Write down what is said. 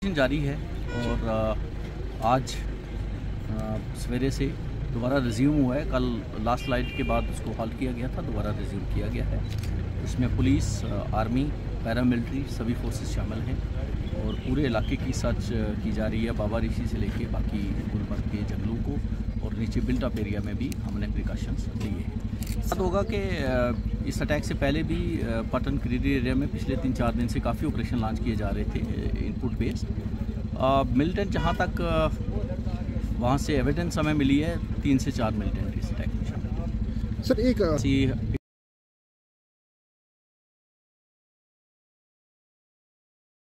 जारी है और आज सवेरे से दोबारा रिज्यूम हुआ है। कल लास्ट लाइट के बाद उसको हॉल्ट किया गया था, दोबारा रिज्यूम किया गया है। इसमें पुलिस, आर्मी, पैरामिलिट्री सभी फोर्सेस शामिल हैं और पूरे इलाके की सर्च की जा रही है, बाबा ऋषि से लेके बाकी गुलमर्ग के जंगलों को, और नीचे बिल्ट अप एरिया में भी हमने प्रिकॉशंस लिए हैं। बात होगा कि इस अटैक से पहले भी पटन क्रीडी एरिया में पिछले 3-4 दिन से काफ़ी ऑपरेशन लॉन्च किए जा रहे थे इनपुट बेस्ड। मिलिटेंट जहाँ तक वहाँ से एविडेंस हमें मिली है 3 से 4 मिलिटेंट इस अटैक में शामिल। सर एक